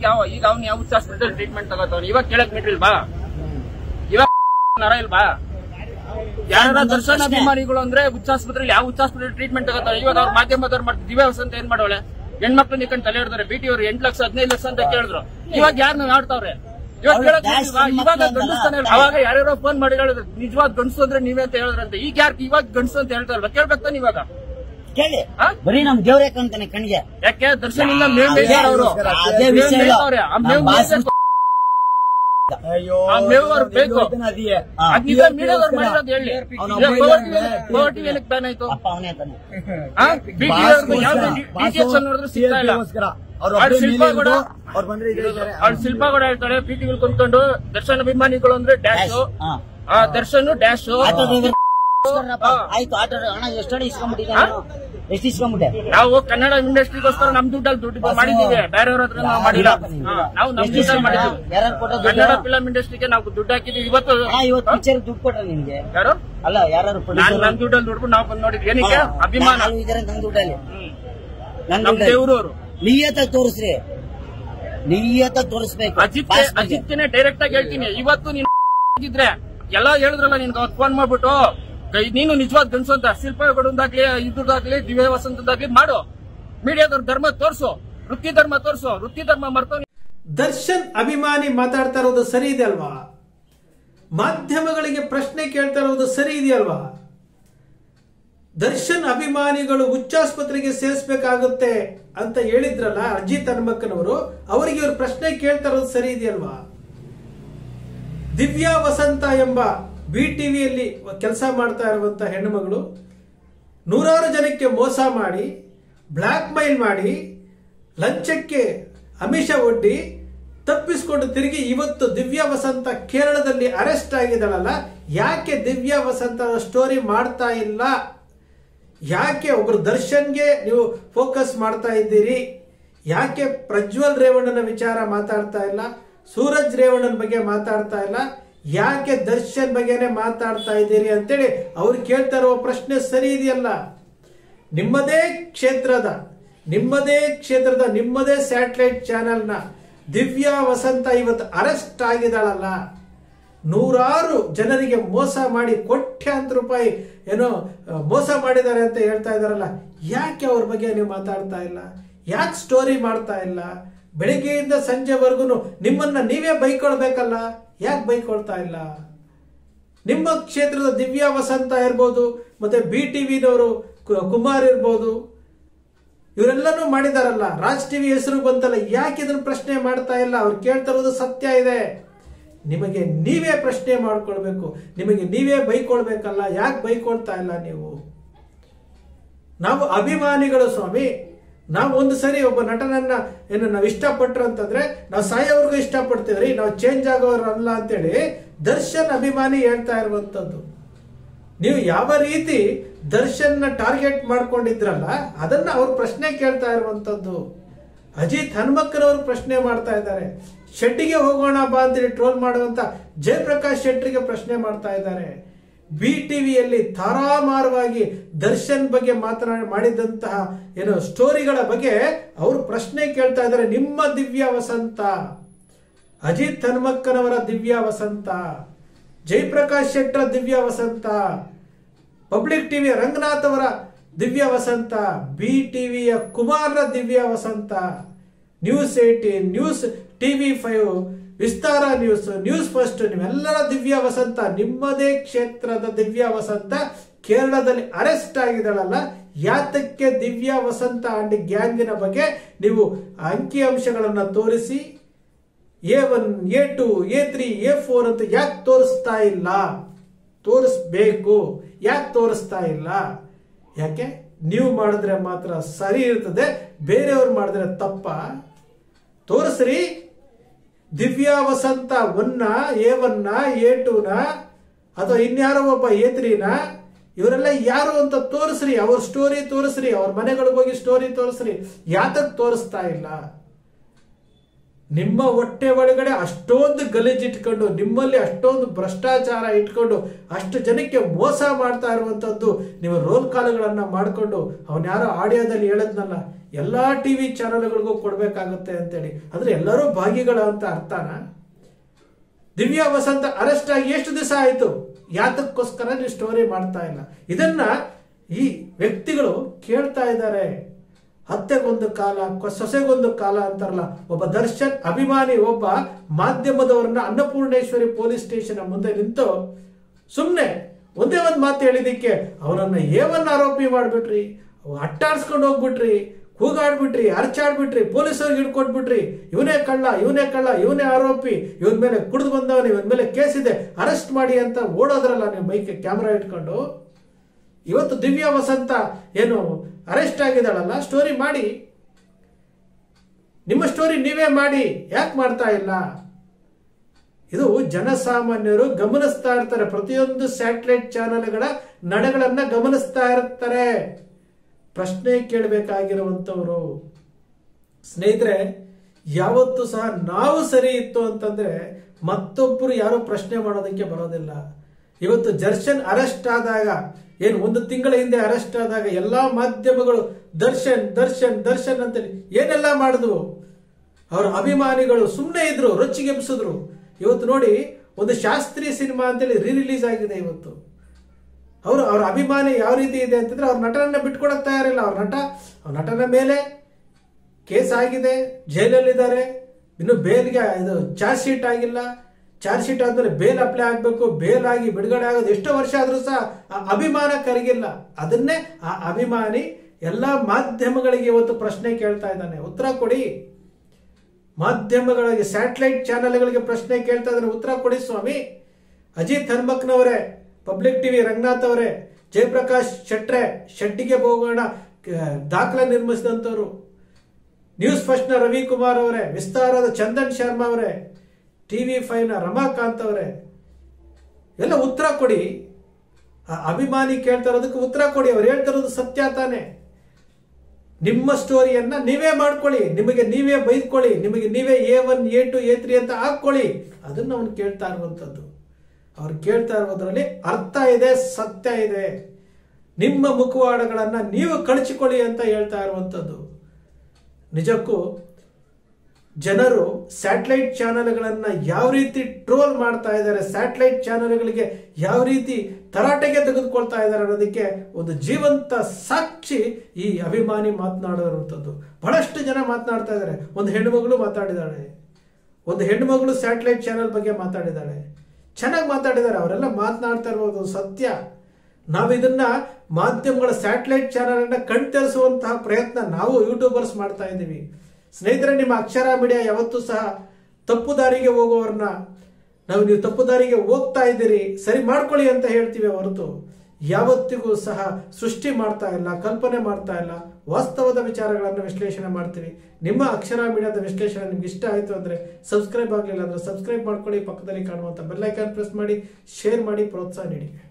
ಈಗ ಅವ್ನು ಯಾವ ಹಾಸ್ಪಿಟಲ್ ಟ್ರೀಟ್ಮೆಂಟ್ ತಗೋತಾವ ಇವಾಗ ಕೇಳಕ್ ಬಿಟ್ಟಿಲ್ವಾ ಇವಾಗ ನರ ಇಲ್ವಾ ಯಾರ ದರ್ಶನ ಅಭಿಮಾನಿಗಳು ಅಂದ್ರೆ ಹುಚ್ಚಾಸ್ಪತ್ರೆಯಲ್ಲಿ ಯಾವ ಹುಚ್ಚಾಸ್ಪತ್ರೆ ಟ್ರೀಟ್ಮೆಂಟ್ ತಗೋತಾರೆ ಇವಾಗ ಅವ್ರ ಮಾಧ್ಯಮದವ್ರು ಮಾಡ್ತಾರೆ ದಿವ್ಯ ವಸಂತ ಏನ್ ಮಾಡೋಳೆ ಹೆಣ್ಮಕ್ಳು ನಿಂತ್ಕೊಂಡು ತಲೆ ಹಿಡಿದ್ರೆ ಬಿಟಿ ಅವ್ರು 8 ಲಕ್ಷ 15 ಲಕ್ಷ ಅಂತ ಕೇಳಿದ್ರು ಇವಾಗ ಯಾರನ್ನ ಆಡ್ತಾವ್ರೆ ಇವಾಗ ಇವಾಗ ಗಂಡಸ್ತಾನೆ ಅವಾಗ ಯಾರ್ಯಾರೋ ಫೋನ್ ಮಾಡಿ ಹೇಳಿದ್ರು ನಿಜವಾದ ಗಂಡಸು ಅಂದ್ರೆ ನೀವೇ ಅಂತ ಹೇಳಿದ್ರಂತೆ ಈಗ ಯಾರು ಇವಾಗ ಗಂಡಸು ಅಂತ ಹೇಳ್ತಾರಲ್ಲ ಕೇಳ್ಬೇಕಾನೆ ಇವಾಗ ಕೇಳಿ ಬರೀ ನಮ್ ದೇವ್ರೆ ಕಂತಾನೆ ಕಣ್ಗೆ ಯಾಕೆ ದರ್ಶನ್ ಇಂದ ಅವರು ಬೇಕು ಮೀಡಿಯಾದವ್ರು ಮಾಡಿರೋದು ಹೇಳಿ ಏನಕ್ಕೆ ಬ್ಯಾನ್ ಆಯ್ತು ನೋಡಿದ್ರೆ ಸಿಗ್ತಾ ಇಲ್ಲ ಶಿಲ್ಪಾಗೌಡ ಹೇಳ್ತಾರೆ ಪಿಟಿಗಳು ಕುಂತ್ಕೊಂಡು ದರ್ಶನ್ ಅಭಿಮಾನಿಗಳು ಅಂದ್ರೆ ಡ್ಯಾಶ್ ದರ್ಶನ್ ಡ್ಯಾಶ್ ಆಯ್ತು ಆಟೋ ಹಣ ಎಷ್ಟು ಎಷ್ಟು ಇಸ್ಕೊಂಡ್ಬಿಟ್ಟೆ ನಾವು ಕನ್ನಡ ಇಂಡಸ್ಟ್ರಿಗೋಸ್ಕರ ನಮ್ ದುಡ್ಡಲ್ಲಿ ದುಡ್ಡು ಮಾಡಿದೀವಿ ಬೇರೆಯವ್ರ ಹತ್ರ ನಾವು ಮಾಡಿಲ್ಲ ನಾವು ನಮ್ ದುಡ್ಡಲ್ಲಿ ಮಾಡಿದೀವಿ ಕನ್ನಡ ಫಿಲಂ ಇಂಡಸ್ಟ್ರಿಗೆ ನಾವು ದುಡ್ಡು ಹಾಕಿದೀವಿ ಇವತ್ತು ಪಿಕ್ಚರ್ ದುಡ್ಡು ಕೊಟ್ಟ ನಿಮ್ಗೆ ಯಾರು ಅಲ್ಲ ಯಾರು ನಮ್ ದುಡ್ಡಲ್ಲಿ ದುಡ್ಡು ನಾವು ಬಂದ್ ನೋಡಿದ್ವಿ ಏನಕ್ಕೆ ಅಭಿಮಾನ ನನ್ ದುಡ್ಡಲ್ಲಿ ನಮ್ ದೇವ್ರವ್ರು ನಿಯತ ತೋರಿಸ್ರಿ ನಿಯತ ತೋರಿಸ್ಬೇಕು ಅಜಿತ್ನೇ ಡೈರೆಕ್ಟ್ ಆಗಿ ಹೇಳ್ತೀನಿ ಇವತ್ತು ನೀನು ಇದ್ರೆ ಎಲ್ಲಾ ಹೇಳಿದ್ರಲ್ಲ ನಿನ್ಗೆ ಅವತ್ತು ಫೋನ್ ಮಾಡ್ಬಿಟ್ಟು ನೀನು ನಿಜವಾದ ಗಂಡಸು ಅಂತ ಶಿಲ್ಪಗೌಡಂದಾಗ್ಲಿ ಇದ್ರದಾಗ್ಲಿ ದಿವ್ಯ ವಸಂತದಾಗ್ಲಿ ಮಾಡು ಮೀಡಿಯಾದವ್ರ ಧರ್ಮ ತೋರ್ಸು ವೃತ್ತಿ ಧರ್ಮ ತೋರ್ಸು ವೃತ್ತಿ ಧರ್ಮ ಮರ್ತು ದರ್ಶನ್ ಅಭಿಮಾನಿ ಮಾತಾಡ್ತಾ ಇರೋದು ಸರಿ ಇದೆ ಅಲ್ವಾ ಮಾಧ್ಯಮಗಳಿಗೆ ಪ್ರಶ್ನೆ ಕೇಳ್ತಾ ಇರೋದು ಸರಿ ಇದೆಯಲ್ವಾ ದರ್ಶನ್ ಅಭಿಮಾನಿಗಳು ಹುಚ್ಚಾಸ್ಪತ್ರೆಗೆ ಸೇರಿಸಬೇಕಾಗುತ್ತೆ ಅಂತ ಹೇಳಿದ್ರಲ್ಲ ಅಜಿತ್ ಹನುಮಕ್ಕನವರು ಅವರಿಗೆ ಇವರು ಪ್ರಶ್ನೆ ಕೇಳ್ತಾ ಇರೋದು ಸರಿ ಇದೆಯಲ್ವಾ ದಿವ್ಯಾ ವಸಂತ ಎಂಬ BTVಯಲ್ಲಿ ಕೆಲಸ ಮಾಡ್ತಾ ಇರುವಂತಹ ಹೆಣ್ಣುಮಗಳು ನೂರಾರು ಜನಕ್ಕೆ ಮೋಸ ಮಾಡಿ ಬ್ಲಾಕ್ ಮೈಲ್ ಮಾಡಿ ಲಂಚಕ್ಕೆ ಆಮಿಷ ಒಡ್ಡಿ ತಪ್ಪಿಸಿಕೊಂಡು ತಿರುಗಿ ಇವತ್ತು ದಿವ್ಯಾ ವಸಂತ ಕೇರಳದಲ್ಲಿ ಅರೆಸ್ಟ್ ಆಗಿದ್ದಾಳಲ್ಲ ಯಾಕೆ ದಿವ್ಯಾ ವಸಂತ ಸ್ಟೋರಿ ಮಾಡ್ತಾ ಇಲ್ಲ ಯಾಕೆ ಒಬ್ರು ದರ್ಶನ್ಗೆ ನೀವು ಫೋಕಸ್ ಮಾಡ್ತಾ ಇದ್ದೀರಿ ಯಾಕೆ ಪ್ರಜ್ವಲ್ ರೇವಣ್ಣನ ವಿಚಾರ ಮಾತಾಡ್ತಾ ಇಲ್ಲ ಸೂರಜ್ ರೇವಣ್ಣನ ಬಗ್ಗೆ ಮಾತಾಡ್ತಾ ಇಲ್ಲ ಯಾಕೆ ದರ್ಶನ್ ಬಗ್ಗೆನೆ ಮಾತಾಡ್ತಾ ಇದ್ದೀರಿ ಅಂತೇಳಿ ಅವ್ರು ಕೇಳ್ತಾ ಇರುವ ಪ್ರಶ್ನೆ ಸರಿ ಇದೆಯಲ್ಲ ನಿಮ್ಮದೇ ಕ್ಷೇತ್ರದ ನಿಮ್ಮದೇ ಸ್ಯಾಟಲೈಟ್ ಚಾನೆಲ್ನ ದಿವ್ಯಾ ವಸಂತ ಇವತ್ತು ಅರೆಸ್ಟ್ ಆಗಿದ್ದಾಳಲ್ಲ ನೂರಾರು ಜನರಿಗೆ ಮೋಸ ಮಾಡಿ ಕೋಟ್ಯಾಂತರ ರೂಪಾಯಿ ಏನೋ ಮೋಸ ಮಾಡಿದ್ದಾರೆ ಅಂತ ಹೇಳ್ತಾ ಇದಾರಲ್ಲ ಯಾಕೆ ಅವ್ರ ಬಗ್ಗೆ ನೀವು ಮಾತಾಡ್ತಾ ಇಲ್ಲ ಯಾಕೆ ಸ್ಟೋರಿ ಮಾಡ್ತಾ ಇಲ್ಲ ಬೆಳಿಗ್ಗೆಯಿಂದ ಸಂಜೆವರೆಗೂ ನಿಮ್ಮನ್ನ ನೀವೇ ಬೈಕೊಳ್ಬೇಕಲ್ಲ ಯಾಕೆ ಬೈಕೊಳ್ತಾ ಇಲ್ಲ ನಿಮ್ಮ ಕ್ಷೇತ್ರದ ದಿವ್ಯಾ ವಸಂತ ಇರ್ಬೋದು ಮತ್ತೆ BTVನವರು ಕುಮಾರ್ ಇರ್ಬೋದು ಇವರೆಲ್ಲನೂ ಮಾಡಿದಾರಲ್ಲ ರಾಜ್ ಟಿವಿ ಹೆಸರು ಬಂತಲ್ಲ ಯಾಕೆ ಇದನ್ನ ಪ್ರಶ್ನೆ ಮಾಡ್ತಾ ಇಲ್ಲ ಅವ್ರು ಕೇಳ್ತಾ ಇರೋದು ಸತ್ಯ ಇದೆ ನಿಮಗೆ ನೀವೇ ಪ್ರಶ್ನೆ ಮಾಡ್ಕೊಳ್ಬೇಕು ನಿಮಗೆ ನೀವೇ ಬೈಕೊಳ್ಬೇಕಲ್ಲ ಯಾಕೆ ಬೈಕೊಳ್ತಾ ಇಲ್ಲ ನೀವು ನಾವು ಅಭಿಮಾನಿಗಳು ಸ್ವಾಮಿ ನಾವು ಒಂದು ಸರಿ ಒಬ್ಬ ನಟನನ್ನ ಏನು ನಾವು ಇಷ್ಟಪಟ್ರು ಅಂತಂದ್ರೆ ನಾವು ಸಾಯೋವರೆಗೂ ಇಷ್ಟಪಡ್ತೀವ್ರಿ ನಾವು ಚೇಂಜ್ ಆಗೋರಲ್ಲ ಅಂತೇಳಿ ದರ್ಶನ್ ಅಭಿಮಾನಿ ಹೇಳ್ತಾ ಇರುವಂತದ್ದು ನೀವು ಯಾವ ರೀತಿ ದರ್ಶನ್ನ ಟಾರ್ಗೆಟ್ ಮಾಡ್ಕೊಂಡಿದ್ರಲ್ಲ ಅದನ್ನ ಅವ್ರು ಪ್ರಶ್ನೆ ಕೇಳ್ತಾ ಇರುವಂತದ್ದು ಅಜಿತ್ ಹನುಮಕ್ಕನವರು ಪ್ರಶ್ನೆ ಮಾಡ್ತಾ ಇದ್ದಾರೆ ಶೆಟ್ಟಿಗೆ ಹೋಗೋಣ ಬಾ ಅಂತೇಳಿ ಟ್ರೋಲ್ ಮಾಡುವಂತ ಜಯಪ್ರಕಾಶ್ ಶೆಟ್ಟರಿಗೆ ಪ್ರಶ್ನೆ ಮಾಡ್ತಾ ಇದ್ದಾರೆ BTVಯಲ್ಲಿ ತಾರಾಮಾರವಾಗಿ ದರ್ಶನ್ ಬಗ್ಗೆ ಮಾಡಿದಂತಹ ಏನೋ ಸ್ಟೋರಿಗಳ ಬಗ್ಗೆ ಅವರು ಪ್ರಶ್ನೆ ಕೇಳ್ತಾ ಇದ್ದಾರೆ ನಿಮ್ಮ ದಿವ್ಯಾ ವಸಂತ ಅಜಿತ್ ಹನುಮಕ್ಕನವರ ದಿವ್ಯಾ ವಸಂತ ಜಯಪ್ರಕಾಶ್ ಶೆಟ್ಟರ ದಿವ್ಯಾ ವಸಂತ ಪಬ್ಲಿಕ್ ಟಿವಿಯ ರಂಗನಾಥ್ ಅವರ ದಿವ್ಯಾ ವಸಂತ BTVಯ ಕುಮಾರ್ನ Divya Vasanth news 18 news TV5 Vistara news first ನಿಮ್ಮೆಲ್ಲರ ದಿವ್ಯಾ ವಸಂತ ನಿಮ್ಮದೇ ಕ್ಷೇತ್ರದ ದಿವ್ಯಾ ವಸಂತ ಕೇರಳದಲ್ಲಿ ಅರೆಸ್ಟ್ ಆಗಿದ್ದಾಳಲ್ಲ ಯಾತಕ್ಕೆ ದಿವ್ಯಾ ವಸಂತ ಅಂಡ್ ಗ್ಯಾಂಗಿನ ಬಗ್ಗೆ ನೀವು ಅಂಕಿಅಂಶಗಳನ್ನ ತೋರಿಸಿ A1 A2 A3 A4 ಅಂತ ಯಾಕೆ ತೋರಿಸ್ತಾ ಇಲ್ಲ ತೋರಿಸ್ಬೇಕು ಯಾಕೆ ತೋರಿಸ್ತಾ ಇಲ್ಲ ಯಾಕೆ ನೀವು ಮಾಡಿದ್ರೆ ಮಾತ್ರ ಸರಿ ಇರ್ತದೆ ಬೇರೆಯವರು ಮಾಡಿದ್ರೆ ತಪ್ಪ ತೋರಿಸ್ರಿ ದಿವ್ಯಾ ವಸಂತ A1 A2 ಅಥವಾ ಇನ್ಯಾರೋ ಒಬ್ಬ A3 ಇವರೆಲ್ಲ ಯಾರು ಅಂತ ತೋರಿಸ್ರಿ ಅವ್ರ ಸ್ಟೋರಿ ತೋರಿಸ್ರಿ ಅವ್ರ ಮನೆಗಳಿಗೆ ಹೋಗಿ ಸ್ಟೋರಿ ತೋರಿಸ್ರಿ ಯಾತಕ್ ತೋರಿಸ್ತಾ ಇಲ್ಲ ನಿಮ್ಮ ಹೊಟ್ಟೆ ಒಳಗಡೆ ಅಷ್ಟೊಂದು ಗಲೀಜು ಇಟ್ಕೊಂಡು ನಿಮ್ಮಲ್ಲಿ ಅಷ್ಟೊಂದು ಭ್ರಷ್ಟಾಚಾರ ಇಟ್ಕೊಂಡು ಅಷ್ಟು ಜನಕ್ಕೆ ಮೋಸ ಮಾಡ್ತಾ ಇರುವಂತದ್ದು ನೀವು ರೋಲ್ ಕಾಲ್ಗಳನ್ನ ಮಾಡಿಕೊಂಡು ಅವನ್ಯಾರೋ ಆಡಿಯೋದಲ್ಲಿ ಹೇಳದ್ನಲ್ಲ ಎಲ್ಲಾ ಟಿವಿ ಚಾನೆಲ್ಗಳಿಗೂ ಕೊಡ್ಬೇಕಾಗುತ್ತೆ ಅಂತೇಳಿ. ಅಂದ್ರೆ ಎಲ್ಲರೂ ಭಾಗಿಗಳು ಅಂತ ಅರ್ಥನಾ? ದಿವ್ಯಾ ವಸಂತ ಅರೆಸ್ಟ್ ಆಗಿ ಎಷ್ಟು ದಿವಸ ಆಯ್ತು? ಯಾತಕ್ಕೋಸ್ಕರ ನೀವು ಸ್ಟೋರಿ ಮಾಡ್ತಾ ಇಲ್ಲ? ಇದನ್ನ ಈ ವ್ಯಕ್ತಿಗಳು ಕೇಳ್ತಾ ಇದ್ದಾರೆ. ಹತ್ಯೆಗೊಂದು ಕಾಲ, ಸೊಸೆಗೊಂದು ಕಾಲ ಅಂತಾರಲ್ಲ. ಒಬ್ಬ ದರ್ಶನ್ ಅಭಿಮಾನಿ ಒಬ್ಬ ಮಾಧ್ಯಮದವರನ್ನ ಅನ್ನಪೂರ್ಣೇಶ್ವರಿ ಪೊಲೀಸ್ ಸ್ಟೇಷನ್ ಮುಂದೆ ನಿಂತು ಸುಮ್ನೆ ಒಂದೇ ಒಂದು ಮಾತು ಹೇಳಿದಕ್ಕೆ ಅವನನ್ನ ಏವನ್ನ ಆರೋಪಿ ಮಾಡ್ಬಿಟ್ರಿ, ಅಟ್ಟಾಡ್ಸ್ಕೊಂಡು ಹೋಗ್ಬಿಟ್ರಿ, ಕೂಗಾಡ್ಬಿಟ್ರಿ, ಅರ್ಚಾಡ್ಬಿಟ್ರಿ, ಪೊಲೀಸರಿಗೆ ಹಿಡ್ಕೊಟ್ಬಿಟ್ರಿ, ಇವನೇ ಕಳ್ಳ, ಇವನೇ ಕಳ್ಳ, ಇವನೇ ಆರೋಪಿ, ಇವನ್ ಮೇಲೆ ಕುಡಿದು ಬಂದವನು, ಇವನ್ ಮೇಲೆ ಕೇಸ್ ಇದೆ, ಅರೆಸ್ಟ್ ಮಾಡಿ ಅಂತ ಓಡೋದ್ರಲ್ಲ ನೀವು ಮೈಕ್ ಕ್ಯಾಮ್ರಾ ಇಟ್ಕೊಂಡು. ಇವತ್ತು ದಿವ್ಯಾ ವಸಂತ ಏನು ಅರೆಸ್ಟ್ ಆಗಿದ್ದಾಳಲ್ಲ, ಸ್ಟೋರಿ ಮಾಡಿ, ನಿಮ್ಮ ಸ್ಟೋರಿ ನೀವೇ ಮಾಡಿ, ಯಾಕೆ ಮಾಡ್ತಾ ಇಲ್ಲ? ಇದು ಜನಸಾಮಾನ್ಯರು ಗಮನಿಸ್ತಾ ಇರ್ತಾರೆ. ಪ್ರತಿಯೊಂದು ಸ್ಯಾಟಲೈಟ್ ಚಾನೆಲ್ಗಳ ನಡೆಗಳನ್ನ ಗಮನಿಸ್ತಾ ಇರ್ತಾರೆ. ಪ್ರಶ್ನೆ ಕೇಳಬೇಕಾಗಿರುವಂತವರು ಸ್ನೇಹಿತರೆ, ಯಾವತ್ತೂ ಸಹ ನಾವು ಸರಿ ಇತ್ತು ಅಂತಂದ್ರೆ ಮತ್ತೊಬ್ಬರು ಯಾರು ಪ್ರಶ್ನೆ ಮಾಡೋದಕ್ಕೆ ಬರೋದಿಲ್ಲ. ಇವತ್ತು ದರ್ಶನ್ ಅರೆಸ್ಟ್ ಆದಾಗ, ಏನು ಒಂದು ತಿಂಗಳ ಹಿಂದೆ ಅರೆಸ್ಟ್ ಆದಾಗ ಎಲ್ಲಾ ಮಾಧ್ಯಮಗಳು ದರ್ಶನ್ ದರ್ಶನ್ ದರ್ಶನ್ ಅಂತೇಳಿ ಏನೆಲ್ಲ ಮಾಡಿದ್ವು. ಅವರ ಅಭಿಮಾನಿಗಳು ಸುಮ್ಮನೆ ಇದ್ರು, ರೊಚ್ಚಿಗೆಬ್ಸಿದ್ರು. ಇವತ್ತು ನೋಡಿ, ಒಂದು ಶಾಸ್ತ್ರೀಯ ಸಿನಿಮಾ ಅಂತೇಳಿ ರಿಲೀಸ್ ಆಗಿದೆ. ಇವತ್ತು ಅವ್ರ ಅಭಿಮಾನಿ ಯಾವ ರೀತಿ ಇದೆ ಅಂತಂದ್ರೆ ಅವ್ರ ನಟನನ್ನ ಬಿಟ್ಕೊಡಕ್ ತಯಾರಿಲ್ಲ. ಅವ್ರ ನಟನ ಮೇಲೆ ಕೇಸ್ ಆಗಿದೆ, ಜೈಲಲ್ಲಿದ್ದಾರೆ, ಇನ್ನು ಬೇಲ್ಗೆ ಇದು ಚಾರ್ಜ್ ಶೀಟ್ ಆಗಿಲ್ಲ. ಚಾರ್ಜ್ ಶೀಟ್ ಆದ್ಮೇಲೆ ಬೇಲ್ ಅಪ್ಲೈ ಆಗ್ಬೇಕು, ಬೇಲ್ ಆಗಿ ಬಿಡುಗಡೆ ಆಗೋದು ಎಷ್ಟೋ ವರ್ಷ ಆದ್ರೂ ಸಹ ಆ ಅಭಿಮಾನ ಕರಗಿಲ್ಲ. ಅದನ್ನೇ ಆ ಅಭಿಮಾನಿ ಎಲ್ಲಾ ಮಾಧ್ಯಮಗಳಿಗೆ ಇವತ್ತು ಪ್ರಶ್ನೆ ಕೇಳ್ತಾ ಇದ್ದಾನೆ. ಉತ್ತರ ಕೊಡಿ. ಮಾಧ್ಯಮಗಳಿಗೆ, ಸ್ಯಾಟಲೈಟ್ ಚಾನೆಲ್ಗಳಿಗೆ ಪ್ರಶ್ನೆ ಕೇಳ್ತಾ ಇದ್ದಾನೆ, ಉತ್ತರ ಕೊಡಿ ಸ್ವಾಮಿ. ಅಜಿತ್ ಹನ್ಮಕ್ನವರೇ, ಪಬ್ಲಿಕ್ ಟಿವಿ ರಂಗನಾಥ್ ಅವರೇ, ಜಯಪ್ರಕಾಶ್ ಶೆಟ್ರೆ, ಶೆಟ್ಟಿಗೆ ಹೋಗೋಣ ದಾಖಲೆ ನಿರ್ಮಿಸಿದಂತವರು, ನ್ಯೂಸ್ ಫಸ್ಟ್ ನ ರವಿಕುಮಾರ್ ಅವರೇ, ವಿಸ್ತಾರದ ಚಂದನ್ ಶರ್ಮಾ ಅವರೇ, TV5 ನ ರಮಾಕಾಂತ್ ಅವರೇ, ಎಲ್ಲ ಉತ್ತರ ಕೊಡಿ. ಅಭಿಮಾನಿ ಕೇಳ್ತಾ ಇರೋದಕ್ಕೆ ಉತ್ತರ ಕೊಡಿ. ಅವ್ರು ಹೇಳ್ತಾ ಇರೋದು ಸತ್ಯ ತಾನೆ. ನಿಮ್ಮ ಸ್ಟೋರಿಯನ್ನ ನೀವೇ ಮಾಡ್ಕೊಳ್ಳಿ, ನಿಮಗೆ ನೀವೇ ಬೈದ್ಕೊಳ್ಳಿ, ನಿಮಗೆ ನೀವೇ A1 A2 A3 ಅಂತ ಹಾಕೊಳ್ಳಿ. ಅದನ್ನ ಅವ್ನು ಕೇಳ್ತಾ ಇರುವಂತದ್ದು. ಅವ್ರು ಕೇಳ್ತಾ ಇರೋದ್ರಲ್ಲಿ ಅರ್ಥ ಇದೆ, ಸತ್ಯ ಇದೆ. ನಿಮ್ಮ ಮುಖವಾಡಗಳನ್ನ ನೀವು ಕಳಚಿಕೊಳ್ಳಿ ಅಂತ ಹೇಳ್ತಾ ಇರುವಂತದ್ದು. ನಿಜಕ್ಕೂ ಜನರು ಸ್ಯಾಟಲೈಟ್ ಚಾನೆಲ್ಗಳನ್ನ ಯಾವ ರೀತಿ ಟ್ರೋಲ್ ಮಾಡ್ತಾ ಇದ್ದಾರೆ, ಸ್ಯಾಟಲೈಟ್ ಚಾನೆಲ್ಗಳಿಗೆ ಯಾವ ರೀತಿ ತರಾಟೆಗೆ ತೆಗೆದುಕೊಳ್ತಾ ಇದ್ದಾರೆ ಅನ್ನೋದಕ್ಕೆ ಒಂದು ಜೀವಂತ ಸಾಕ್ಷಿ ಈ ಅಭಿಮಾನಿ ಮಾತನಾಡಿರುವಂಥದ್ದು. ಬಹಳಷ್ಟು ಜನ ಮಾತನಾಡ್ತಾ ಇದ್ದಾರೆ. ಒಂದು ಹೆಣ್ಣುಮಗಳು ಮಾತಾಡಿದಾಳೆ, ಒಂದು ಹೆಣ್ಣುಮಗಳು ಸ್ಯಾಟಲೈಟ್ ಚಾನೆಲ್ ಬಗ್ಗೆ ಮಾತಾಡಿದಾಳೆ, ಚೆನ್ನಾಗಿ ಮಾತಾಡಿದ್ದಾರೆ. ಅವರೆಲ್ಲ ಮಾತನಾಡ್ತಾ ಇರೋದು ಸತ್ಯ. ನಾವು ಇದನ್ನ ಮಾಧ್ಯಮಗಳ ಸ್ಯಾಟಲೈಟ್ ಚಾನೆಲ್ ಅನ್ನ ಕಣ್ತೆರೆಸುವಂತಹ ಪ್ರಯತ್ನ ನಾವು ಯೂಟ್ಯೂಬರ್ಸ್ ಮಾಡ್ತಾ ಇದ್ದೀವಿ. ಸ್ನೇಹಿತರೆ, ನಿಮ್ಮ ಅಕ್ಷರ ಮೀಡಿಯಾ ಯಾವತ್ತೂ ಸಹ ತಪ್ಪು ದಾರಿಗೆ ಹೋಗೋರನ್ನ ನೀವು ತಪ್ಪು ದಾರಿಗೆ ಹೋಗ್ತಾ ಇದ್ದೀರಿ, ಸರಿ ಮಾಡ್ಕೊಳ್ಳಿ ಅಂತ ಹೇಳ್ತೀವಿ ಹೊರತು ಯಾವತ್ತಿಗೂ ಸಹ ಸೃಷ್ಟಿ ಮಾಡ್ತಾ ಇಲ್ಲ, ಕಲ್ಪನೆ ಮಾಡ್ತಾ ಇಲ್ಲ. ವಾಸ್ತವದ ವಿಚಾರಗಳನ್ನು ವಿಶ್ಲೇಷಣೆ ಮಾಡ್ತೀವಿ. ನಿಮ್ಮ ಅಕ್ಷರ ಮೀಡಿಯಾದ ವಿಶ್ಲೇಷಣೆ ನಿಮ್ಗೆ ಇಷ್ಟ ಆಯಿತು ಅಂದ್ರೆ ಸಬ್ಸ್ಕ್ರೈಬ್ ಆಗಲಿಲ್ಲ ಅಂದ್ರೆ ಸಬ್ಸ್ಕ್ರೈಬ್ ಮಾಡ್ಕೊಳ್ಳಿ. ಪಕ್ಕದಲ್ಲಿ ಕಾಣುವಂತ ಬೆಲ್ ಐಕಾನ್ ಪ್ರೆಸ್ ಮಾಡಿ, ಶೇರ್ ಮಾಡಿ, ಪ್ರೋತ್ಸಾಹ ನೀಡಿ.